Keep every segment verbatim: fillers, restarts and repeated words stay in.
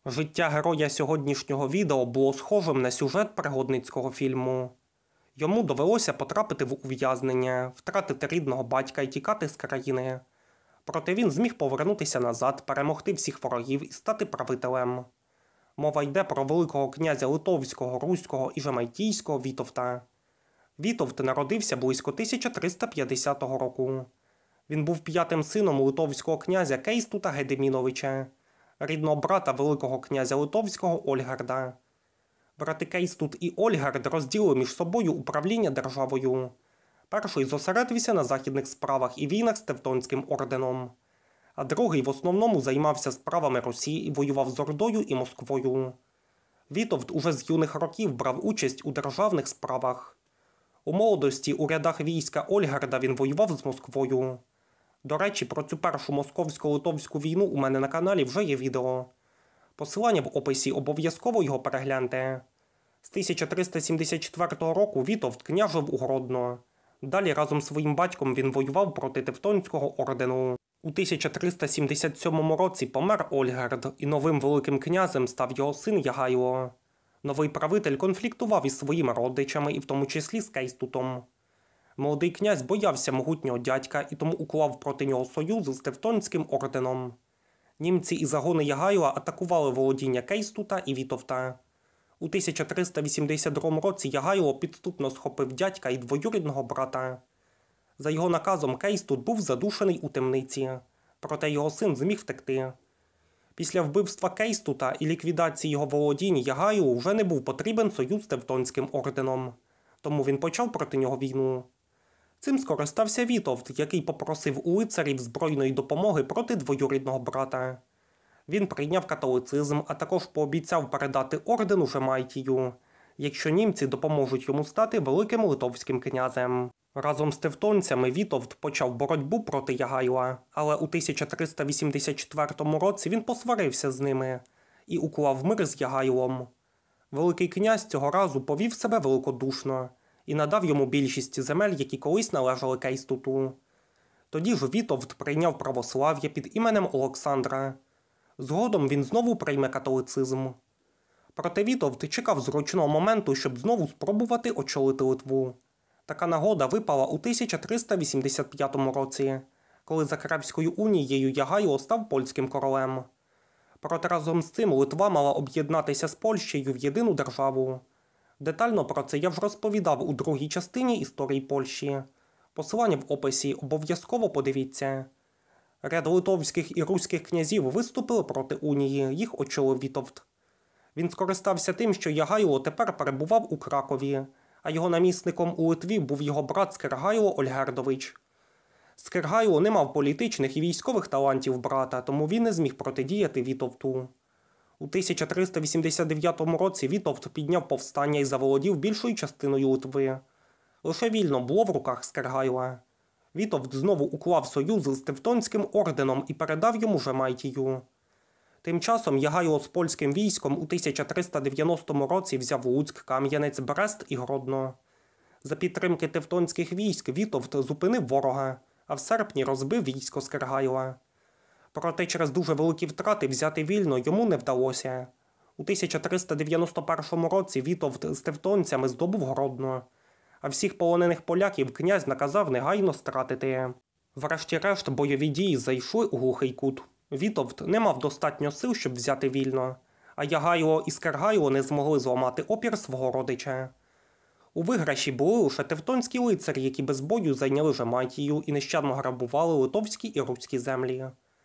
Життя героя сьогоднішнього відео було схожим на сюжет пригодницького фільму. Йому довелося потрапити в ув'язнення, втратити рідного батька і тікати з країни. Проте він зміг повернутися назад, перемогти всіх ворогів і стати правителем. Мова йде про великого князя Литовського, Руського і Жемайтійського Вітовта. Вітовт народився близько тисяча триста п'ятдесятого року. Він був п'ятим сином литовського князя Кейстута Гедеміновича, рідного брата великого князя Литовського Ольгарда. Брати Кейстут і Ольгард розділили між собою управління державою. Перший зосередився на західних справах і війнах з Тевтонським орденом, а другий в основному займався справами Русі і воював з Ордою і Москвою. Вітовт уже з юних років брав участь у державних справах. У молодості у рядах війська Ольгарда він воював з Москвою. До речі, про цю першу московсько-литовську війну у мене на каналі вже є відео. Посилання в описі, обов'язково його перегляньте. З тисяча триста сімдесят четвертого року Вітовт княжив у Гродно. Далі разом з своїм батьком він воював проти Тевтонського ордену. У тисяча триста сімдесят сьомому році помер Ольгард, і новим великим князем став його син Ягайло. Новий правитель конфліктував із своїми родичами, і в тому числі з Кейстутом. Молодий князь боявся могутнього дядька і тому уклав проти нього союз з Тевтонським орденом. Німці і загони Ягайла атакували володіння Кейстута і Вітовта. У тисяча триста вісімдесят другому році Ягайло підступно схопив дядька і двоюрідного брата. За його наказом Кейстут був задушений у темниці, проте його син зміг втекти. Після вбивства Кейстута і ліквідації його володінь Ягайлу вже не був потрібен союз з Тевтонським орденом, тому він почав проти нього війну. Цим скористався Вітовт, який попросив у лицарів збройної допомоги проти двоюрідного брата. Він прийняв католицизм, а також пообіцяв передати ордену Жемайтію, якщо німці допоможуть йому стати великим литовським князем. Разом з тевтонцями Вітовт почав боротьбу проти Ягайла, але у тисяча триста вісімдесят четвертому році він посварився з ними і уклав мир з Ягайлом. Великий князь цього разу повів себе великодушно і надав йому більшість земель, які колись належали Кейстуту. Тоді ж Вітовт прийняв православ'я під іменем Олександра. Згодом він знову прийме католицизм. Проте Вітовт чекав зручного моменту, щоб знову спробувати очолити Литву. Така нагода випала у тисяча триста вісімдесят п'ятому році, коли за Кревською унією Ягайло став польським королем. Проте разом з цим Литва мала об'єднатися з Польщею в єдину державу. Детально про це я вже розповідав у другій частині історії Польщі. Посилання в описі, обов'язково подивіться. Ряд литовських і руських князів виступили проти унії, їх очолив Вітовт. Він скористався тим, що Ягайло тепер перебував у Кракові, а його намісником у Литві був його брат Скиргайло Ольгердович. Скиргайло не мав політичних і військових талантів брата, тому він не зміг протидіяти Вітовту. У тисяча триста вісімдесят дев'ятому році Вітовт підняв повстання і заволодів більшою частиною Литви. Лише вільно було в руках Скиргайла. Вітовт знову уклав союз з Тевтонським орденом і передав йому Жемайтію. Тим часом Ягайло з польським військом у тисяча триста дев'яностому році взяв Луцьк, Кам'янець, Брест і Гродно. За підтримки тевтонських військ Вітовт зупинив ворога, а в серпні розбив військо Скиргайла. Проте через дуже великі втрати взяти вільно йому не вдалося. У тисяча триста дев'яносто першому році Вітовт з тевтонцями здобув Гродно, а всіх полонених поляків князь наказав негайно стратити. Врешті-решт бойові дії зайшли у глухий кут. Вітовт не мав достатньо сил, щоб взяти вільно, а Ягайло і Скиргайло не змогли зламати опір свого родича. У виграші були лише тевтонські лицарі, які без бою зайняли Жемайтію і нещадно грабували литовські і руські землі.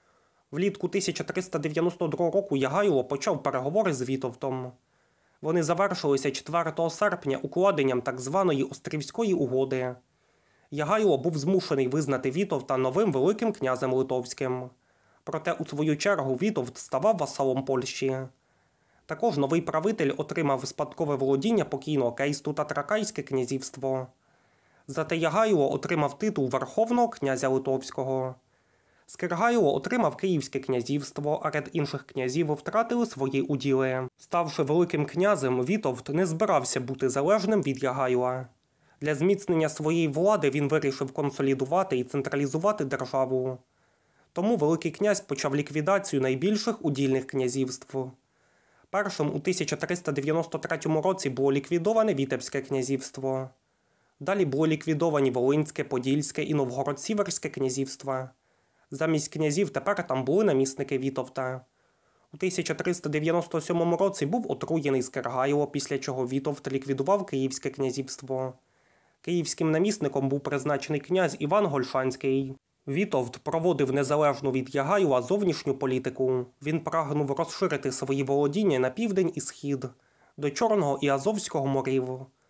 Влітку тисяча триста дев'яносто другого року Ягайло почав переговори з Вітовтом. Вони завершилися четвертого серпня укладенням так званої Острівської угоди. Ягайло був змушений визнати Вітовта новим великим князем литовським. Проте у свою чергу Вітовт ставав васалом Польщі. Також новий правитель отримав спадкове володіння покійного Кейстута Тракайське князівство. Зате Ягайло отримав титул Верховного князя Литовського. Скиргайло отримав Київське князівство, а ряд інших князів втратили свої уділи. Ставши великим князем, Вітовт не збирався бути залежним від Ягайла. Для зміцнення своєї влади він вирішив консолідувати і централізувати державу. Тому Великий князь почав ліквідацію найбільших удільних князівств. Першим у тисяча триста дев'яносто третьому році було ліквідоване Вітебське князівство. Далі були ліквідовані Волинське, Подільське і Новгород-Сіверське князівства. Замість князів тепер там були намісники Вітовта. У тисяча триста дев'яносто сьомому році був отруєний Скиргайло, після чого Вітовт ліквідував Київське князівство. Київським намісником був призначений князь Іван Гольшанський. Вітовт проводив незалежну від Ягайла зовнішню політику. Він прагнув розширити свої володіння на південь і схід, до Чорного і Азовського морів.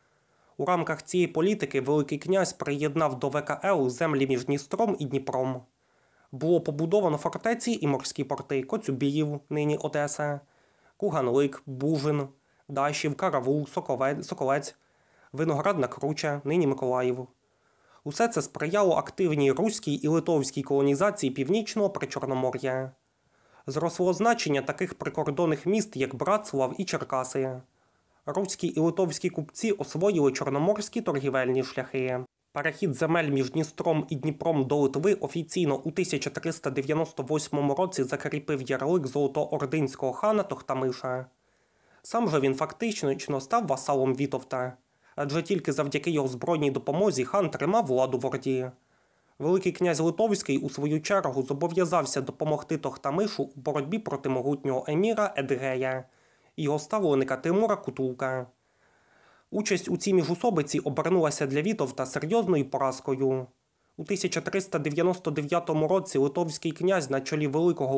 У рамках цієї політики Великий князь приєднав до ВК Л землі між Дністром і Дніпром. Було побудовано фортеці і морські порти Коцюбіїв, нині Одеса, Куганлик, Бужин, Дашів, Каравул, Соковець, Соколець, Виноградна Круча, нині Миколаїв. Усе це сприяло активній руській і литовській колонізації Північного Причорномор'я. Зросло значення таких прикордонних міст, як Братслав і Черкаси. Руські і литовські купці освоїли чорноморські торгівельні шляхи. Перехід земель між Дністром і Дніпром до Литви офіційно у тисяча триста дев'яносто восьмому році закріпив ярлик золотоординського хана Тохтамиша. Сам же він фактично став васалом Вітовта, адже тільки завдяки його збройній допомозі хан тримав владу в Орді. Великий князь Литовський у свою чергу зобов'язався допомогти Тохтамишу у боротьбі проти могутнього еміра Едгея і його ставленика Тимура Кутулка. Участь у цій міжусобиці обернулася для Вітовта серйозною поразкою. У тисяча триста дев'яносто дев'ятому році литовський князь на чолі великого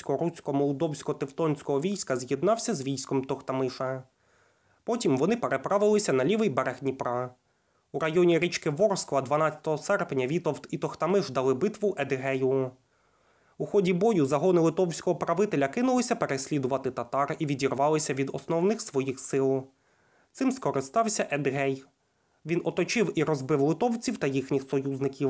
литовсько-русько-молдовсько-тевтонського війська з'єднався з військом Тохтамиша. Потім вони переправилися на лівий берег Дніпра. У районі річки Ворскла дванадцятого серпня Вітовт і Тохтамиш дали битву Едгею. У ході бою загони литовського правителя кинулися переслідувати татар і відірвалися від основних своїх сил. Цим скористався Едгей. Він оточив і розбив литовців та їхніх союзників.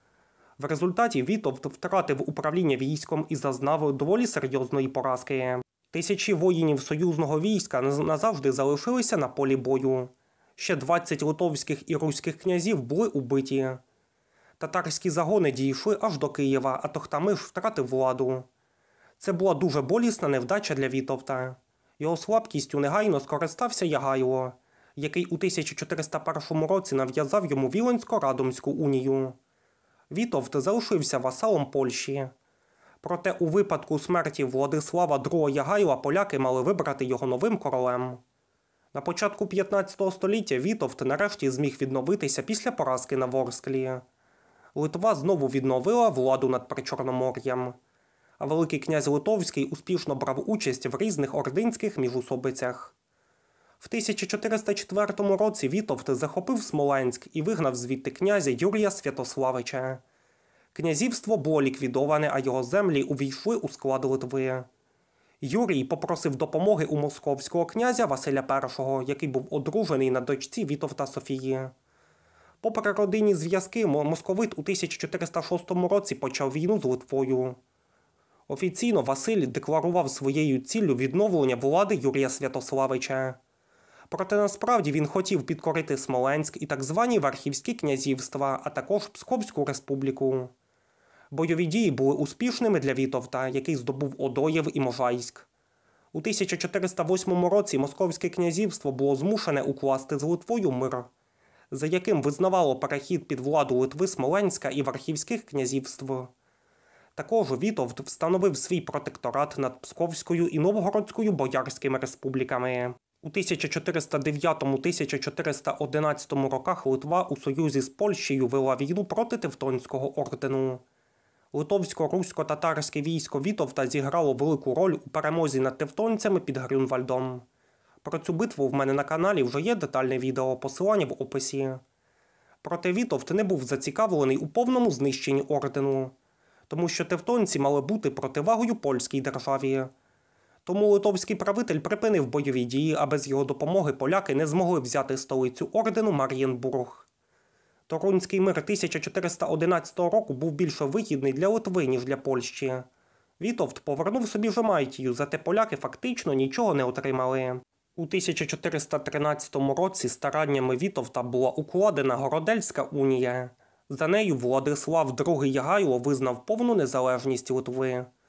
В результаті Вітовт втратив управління військом і зазнав доволі серйозної поразки. Тисячі воїнів союзного війська назавжди залишилися на полі бою. Ще двадцять литовських і руських князів були убиті. Татарські загони дійшли аж до Києва, а Тохтамиш втратив владу. Це була дуже болісна невдача для Вітовта. Його слабкістю негайно скористався Ягайло, який у тисяча чотириста першому році нав'язав йому Віленсько-Радомську унію. Вітовт залишився васалом Польщі. Проте у випадку смерті Владислава другого Ягайла поляки мали вибрати його новим королем. На початку п'ятнадцятого століття Вітовт нарешті зміг відновитися після поразки на Ворсклі. Литва знову відновила владу над Причорномор'ям, а Великий князь Литовський успішно брав участь в різних ординських міжусобицях. В тисяча чотириста четвертому році Вітовт захопив Смоленськ і вигнав звідти князя Юрія Святославича. Князівство було ліквідоване, а його землі увійшли у склад Литви. Юрій попросив допомоги у московського князя Василя Першого, який був одружений на дочці Вітовта Софії. Попри родинні зв'язки, московит у тисяча чотириста шостому році почав війну з Литвою. Офіційно Василь декларував своєю ціллю відновлення влади Юрія Святославича. Проте насправді він хотів підкорити Смоленськ і так звані Верхівські князівства, а також Псковську республіку. Бойові дії були успішними для Вітовта, який здобув Одоїв і Можайськ. У тисяча чотириста восьмому році Московське князівство було змушене укласти з Литвою мир, за яким визнавало перехід під владу Литви Смоленська і Верхівських князівств. Також Вітовт встановив свій протекторат над Псковською і Новгородською боярськими республіками. У тисяча чотириста дев'ятому - тисяча чотириста одинадцятому роках Литва у союзі з Польщею вела війну проти Тевтонського ордену. Литовсько-русько-татарське військо Вітовта зіграло велику роль у перемозі над тевтонцями під Грюнвальдом. Про цю битву в мене на каналі вже є детальне відео, посилання в описі. Проте Вітовт не був зацікавлений у повному знищенні ордену, тому що тевтонці мали бути противагою польській державі. Тому литовський правитель припинив бойові дії, а без його допомоги поляки не змогли взяти столицю ордену Мар'їнбург. Торунський мир тисяча чотириста одинадцятого року був більше вигідний для Литви, ніж для Польщі. Вітовт повернув собі Жемайтію, зате поляки фактично нічого не отримали. У тисяча чотириста тринадцятому році стараннями Вітовта була укладена Городельська унія. За нею Владислав другий Ягайло визнав повну незалежність Литви.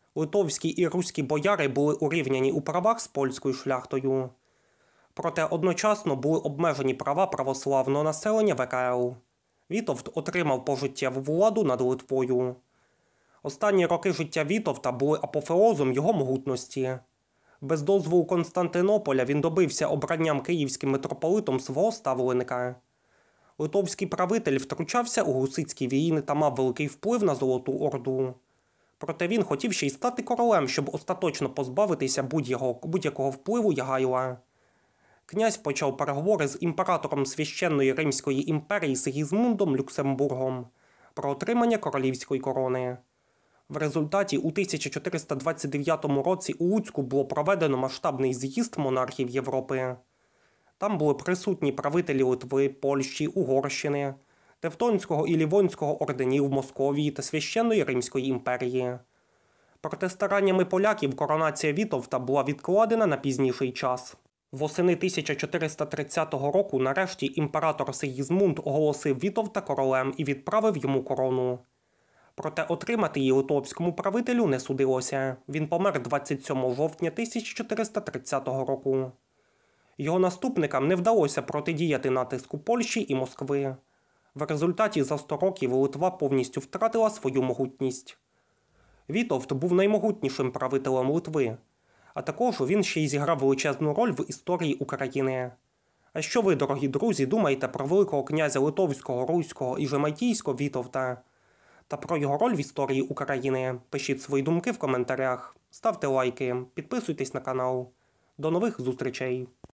Литовські і руські бояри були урівняні у правах з польською шляхтою. Проте одночасно були обмежені права православного населення В К Л. Вітовт отримав пожиттєву владу над Литвою. Останні роки життя Вітовта були апофеозом його могутності. Без дозволу Константинополя він добився обранням київським митрополитом свого ставленика. Литовський правитель втручався у гусицькі війни та мав великий вплив на Золоту Орду. Проте він хотів ще й стати королем, щоб остаточно позбавитися будь-якого, будь-якого впливу Ягайла. Князь почав переговори з імператором Священної Римської імперії Сигізмундом Люксембургом про отримання королівської корони. В результаті у тисяча чотириста двадцять дев'ятому році у Луцьку було проведено масштабний з'їзд монархів Європи. Там були присутні правителі Литви, Польщі, Угорщини, Тевтонського і Лівонського орденів Московії та Священної Римської імперії. Проте стараннями поляків коронація Вітовта була відкладена на пізніший час. Восени тисяча чотириста тридцятого року нарешті імператор Сигізмунд оголосив Вітовта королем і відправив йому корону. Проте отримати її литовському правителю не судилося. Він помер двадцять сьомого жовтня тисяча чотириста тридцятого року. Його наступникам не вдалося протидіяти натиску Польщі і Москви. В результаті за сто років Литва повністю втратила свою могутність. Вітовт був наймогутнішим правителем Литви, а також він ще й зіграв величезну роль в історії України. А що ви, дорогі друзі, думаєте про великого князя Литовського, Руського і Жемайтійського Вітовта та про його роль в історії України? Пишіть свої думки в коментарях, ставте лайки, підписуйтесь на канал. До нових зустрічей!